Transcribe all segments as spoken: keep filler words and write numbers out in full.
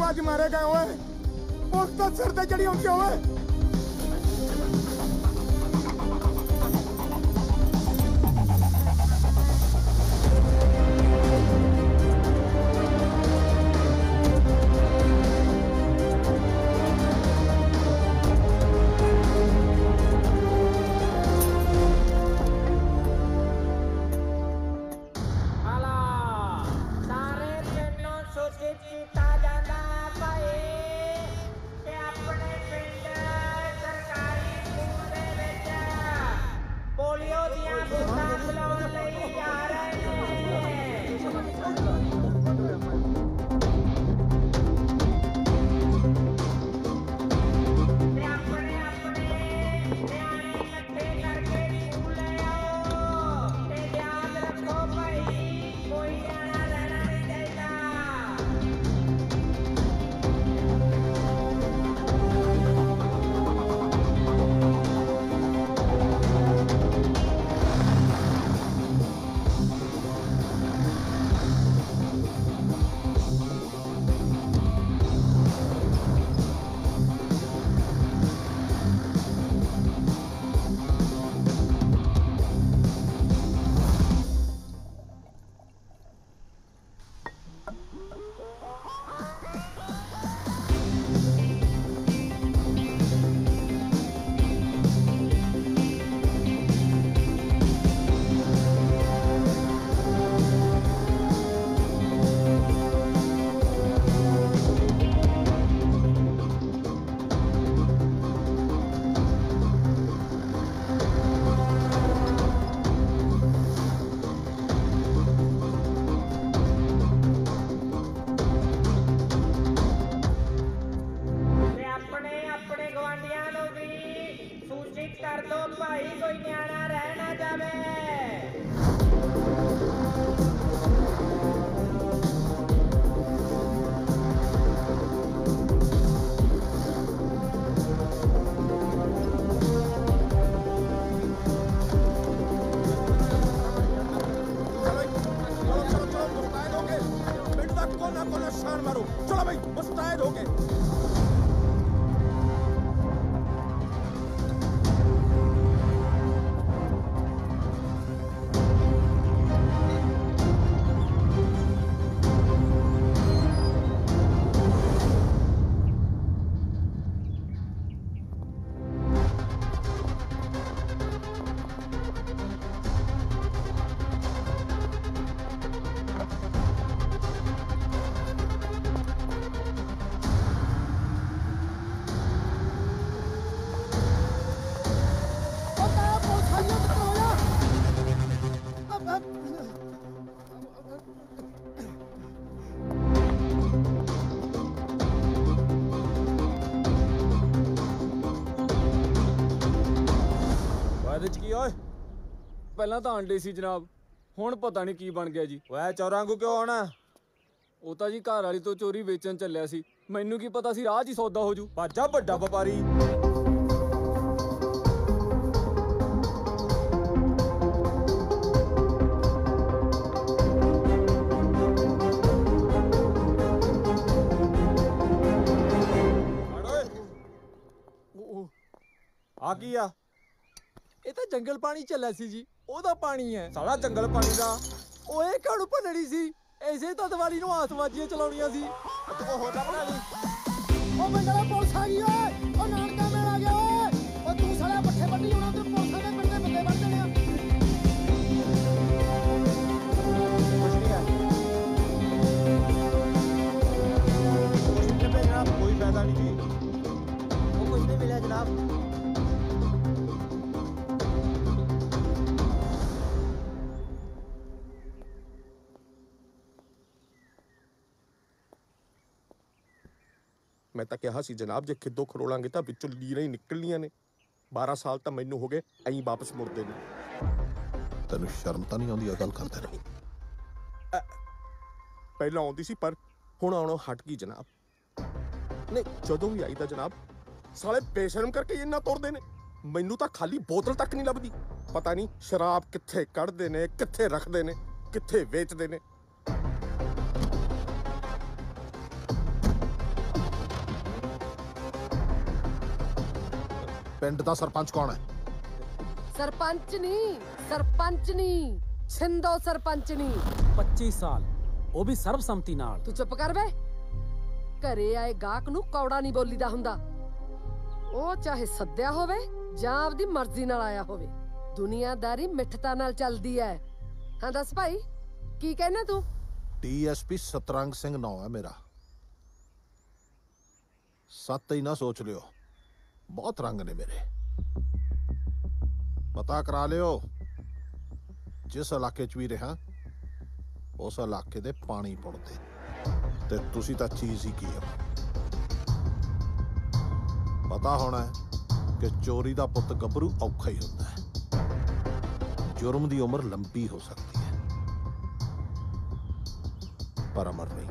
आज मारे गए ओए पुलिस तो सिर ते चढ़ी होंदी ओए ਪਹਿਲਾਂ ਤਾਂ ਆਂਡੇ ਸੀ ਜਨਾਬ ਹੁਣ ਪਤਾ ਨਹੀਂ ਕੀ ਬਣ ਗਿਆ ਜੀ ਓਏ ਚੋਰਾਂ ਕੋ ਕਿਉਂ ਆਉਣਾ ਉਹ ਤਾਂ ਜੀ ਘਰ ਵਾਲੀ ਤੋਂ ਚੋਰੀ ਵੇਚਣ ਚੱਲਿਆ ਸੀ ਮੈਨੂੰ ਕੀ ਪਤਾ ਸੀ ਰਾਹ 'ਚ ਹੀ ਸੌਦਾ ਹੋ ਜੂ ਬਾਜਾ ਵੱਡਾ ਵਪਾਰੀ ਆ ਕੀ ਆ ਇਹ ਤਾਂ ਜੰਗਲ ਪਾਣੀ ਚੱਲਿਆ ਸੀ ਜੀ ਉਹਦਾ ਪਾਣੀ ਹੈ ਸਾਲਾ ਜੰਗਲ ਪਾਣੀ ਦਾ ਓਏ ਕਾਹਨੂੰ ਭੰਨਣੀ ਸੀ ਐਸੇ ਤਾਂ ਦੀਵਾਲੀ ਨੂੰ ਆਤਵਾਜੀਆਂ ਚਲਾਉਣੀਆਂ ਸੀ ਤੂੰ ਹੋਰ ਨਾ ਬਣਾ ਲਈ ਉਹ ਬੰਦਾ ਪੁਲਿਸ ਆ ਗਈ ਓਏ ਉਹ ਨਾਨਕਾ ਮੇਲ ਆ ਗਿਆ ਓਏ ਉਹ ਤੂੰ ਸਾਲਾ ਪੱਠੇ ਵੱਢੀ ਹੋਣਾ ਤੇ ਪੁਲਿਸ ਦੇ ਪਿੰਡ ਦੇ ਬੰਦੇ ਵੱਢ ਦੇਣੇ ਆ ਕੁਛ ਨਹੀਂ ਮਿਲਿਆ ਜਨਾਬ ਕੋਈ ਫਾਇਦਾ ਨਹੀਂ ਜੀ ਉਹ ਕੁਛ ਨਹੀਂ ਮਿਲਿਆ ਜਨਾਬ ਮੈਂ ਤਾਂ ਕਿਹਾ ਸੀ ਜਨਾਬ ਜੇ ਖਿੱਦੋ ਖਰੋਲਾਂਗੇ ਤਾਂ ਵਿੱਚੋਂ ਲੀਰਾਂ ਹੀ ਨਿਕਲਣੀਆਂ ਨੇ ਬਾਰਾਂ ਸਾਲ ਤਾਂ ਮੈਨੂੰ ਹੋ ਗਏ ਐਂ ਵਾਪਸ ਮੁੜਦੇ ਨੇ ਤੈਨੂੰ ਸ਼ਰਮ ਤਾਂ ਨਹੀਂ ਆਉਂਦੀ ਇਹ ਗੱਲ ਕਰਦੇ ਨੇ ਪਹਿਲਾਂ ਆਉਂਦੀ ਸੀ ਪਰ ਹੁਣ ਆਉਣੋਂ ਹਟ ਗਈ ਜਨਾਬ ਨਹੀਂ ਜਦੋਂ ਵੀ ਆਈ ਤਾਂ ਜਨਾਬ ਸਾਲੇ ਬੇਸ਼ਰਮ ਕਰਕੇ ਇੰਨਾ ਤੁਰਦੇ ਨੇ ਮੈਨੂੰ ਤਾਂ ਖਾਲੀ ਬੋਤਲ ਤੱਕ ਨਹੀਂ ਲੱਭਦੀ ਪਤਾ ਨਹੀਂ ਸ਼ਰਾਬ ਕਿੱਥੇ ਕੱਢਦੇ ਨੇ ਕਿੱਥੇ ਰੱਖਦੇ ਨੇ ਕਿੱਥੇ ਵੇਚਦੇ ਨੇ ਪਿੰਡ ਦਾ ਸਰਪੰਚ ਕੌਣ ਹੈ? ਸਰਪੰਚ ਨਹੀਂ, ਸਰਪੰਚ ਨਹੀਂ, ਛਿੰਦੋ ਸਰਪੰਚ ਨਹੀਂ। ਪੱਚੀ ਸਾਲ ਉਹ ਵੀ ਸਰਬਸੰਮਤੀ ਨਾਲ। ਤੂੰ ਚੁੱਪ ਕਰ ਵੇ। ਘਰੇ ਆਏ ਗਾਹਕ ਨੂੰ ਕੌੜਾ ਨਹੀਂ ਬੋਲੀਦਾ ਹੁੰਦਾ। ਉਹ ਚਾਹੇ ਸੱਦਿਆ ਹੋਵੇ ਜਾਂ ਆਪਦੀ ਮਰਜ਼ੀ ਨਾਲ ਆਇਆ ਹੋਵੇ। ਦੁਨੀਆਦਾਰੀ ਮਿੱਠਤਾ ਨਾਲ ਚੱਲਦੀ ਐ। ਹਾਂ ਦੱਸ ਭਾਈ, ਕੀ ਕਹਿਣਾ ਤੂੰ? ਡੀਐਸਪੀ ਸਤਰੰਗ ਸਿੰਘ ਨਾਂ ਹੈ ਮੇਰਾ। ਸੱਤ ਹੀ ਨਾ ਸੋਚ ਲਿਓ, ਬਹੁਤ ਰੰਗ ਨੇ ਮੇਰੇ। ਪਤਾ ਕਰਾ ਲਿਓ, ਜਿਸ ਇਲਾਕੇ 'ਚ ਵੀ ਰਿਹਾ ਉਸ ਇਲਾਕੇ ਦੇ ਪਾਣੀ ਪੁੱਟਦੇ ਤੇ ਤੁਸੀਂ ਤਾਂ ਚੀਜ਼ ਹੀ ਕੀ ਹੋ। ਪਤਾ ਹੋਣਾ ਹੈ ਕਿ ਚੋਰੀ ਦਾ ਪੁੱਤ ਗੱਭਰੂ ਔਖਾ ਹੀ ਹੁੰਦਾ ਹੈ। ਜੁਰਮ ਦੀ ਉਮਰ ਲੰਬੀ ਹੋ ਸਕਦੀ ਹੈ ਪਰ ਅਮਰ ਨਹੀਂ।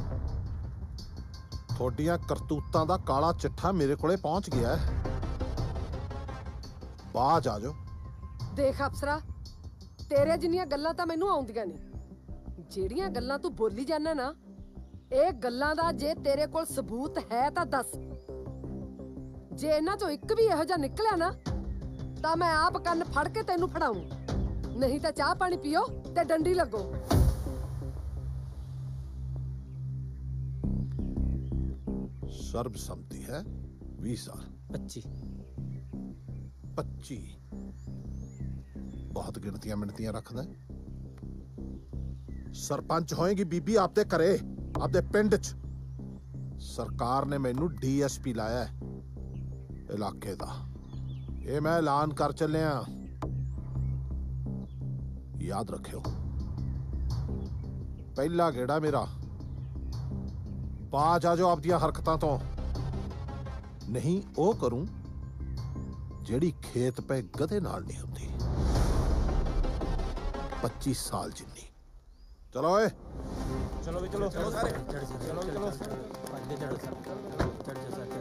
ਤੁਹਾਡੀਆਂ ਕਰਤੂਤਾਂ ਦਾ ਕਾਲਾ ਚਿੱਠਾ ਮੇਰੇ ਕੋਲੇ ਪਹੁੰਚ ਗਿਆ ਹੈ। ਬਾਜ ਆ ਜਾਓ। ਦੇਖ ਅਫਸਰਾ, ਤੇਰੇ ਜਿੰਨੀਆਂ ਗੱਲਾਂ ਤਾਂ ਮੈਨੂੰ ਆਉਂਦੀਆਂ ਨਹੀਂ। ਜਿਹੜੀਆਂ ਗੱਲਾਂ ਤੂੰ ਬੋਲੀ ਜਾਂਦਾ ਨਾ, ਇਹ ਗੱਲਾਂ ਦਾ ਜੇ ਤੇਰੇ ਕੋਲ ਸਬੂਤ ਹੈ ਤਾਂ ਦੱਸ। ਜੇ ਇਹਨਾਂ ਚੋਂ ਇੱਕ ਵੀ ਇਹੋ ਜਿਹਾ ਨਿਕਲਿਆ ਨਾ ਤਾਂ ਮੈਂ ਆਪ ਕੰਨ ਫੜ ਕੇ ਤੈਨੂੰ ਫੜਾਉਂ। ਨਹੀਂ ਤਾਂ ਚਾਹ ਪਾਣੀ ਪੀਓ ਤੇ ਡੰਡੀ ਲੱਗੋ। ਸਰਬਸੰਮਤੀ ਹੈ ਵੀਹ ਸਾਲ। ਪੱਚੀ ਪੱਚੀ ਬਹੁਤ ਗਿਣਤੀਆਂ ਮਿਣਤੀਆਂ ਰੱਖਦਾ। ਸਰਪੰਚ ਹੋਏਗੀ ਬੀਬੀ ਆਪਦੇ ਘਰੇ, ਆਪਦੇ ਪਿੰਡ 'ਚ। ਸਰਕਾਰ ਨੇ ਮੈਨੂੰ ਡੀਐਸਪੀ ਲਾਇਆ ਇਲਾਕੇ ਦਾ। ਇਹ ਮੈਂ ਐਲਾਨ ਕਰ ਚੱਲਿਆ, ਯਾਦ ਰੱਖਿਓ। ਪਹਿਲਾ ਗੇੜਾ ਮੇਰਾ। ਬਾਜ ਆ ਜਾਓ ਆਪਦੀਆਂ ਹਰਕਤਾਂ ਤੋਂ, ਨਹੀਂ ਉਹ ਕਰੂੰ ਜਿਹੜੀ ਖੇਤ ਪੈ ਗਧੇ ਨਾਲ ਨਹੀਂ ਹੁੰਦੀ। ਪੱਚੀ ਸਾਲ ਜਿੰਨੀ। ਚਲੋ ਓਏ, ਚਲੋ ਵੀ ਚਲੋ ਚਲੋ ਸਾਰੇ ਚਲੋ ਚਲੋ ਚਲੋ ਚੜ੍ਹ ਜਾ ਸਰ, ਚੜ੍ਹ ਜਾ ਸਰ।